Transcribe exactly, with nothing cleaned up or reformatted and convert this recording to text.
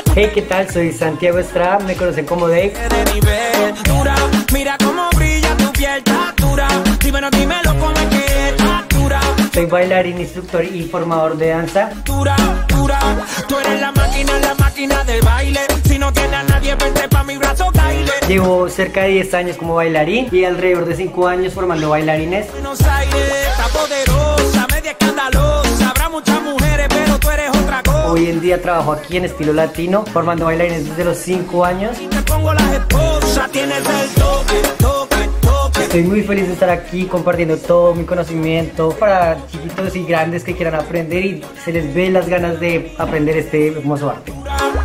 Hey, ¿qué tal? Soy Santiago Estrada, me conocen como Dave. Mira cómo brilla tu piel, dura. Dímelo, dímelo, cómo es que dura. Soy bailarín, instructor y formador de danza. Dura, dura. Tú eres la máquina, la máquina del baile. Si no tienes a nadie, vente pa' mi brazo, baile. Llevo cerca de diez años como bailarín y alrededor de cinco años formando bailarines. Buenos Aires está poderosa, media escandalosa. Habrá muchas mujeres, pero tú eres otra cosa. Hoy en día trabajo aquí en estilo latino, formando bailarines desde los cinco años. Y te pongo las esposas, tienes el toque, toque, toque. Estoy muy feliz de estar aquí compartiendo todo mi conocimiento para chiquitos y grandes que quieran aprender y se les ve las ganas de aprender este hermoso arte.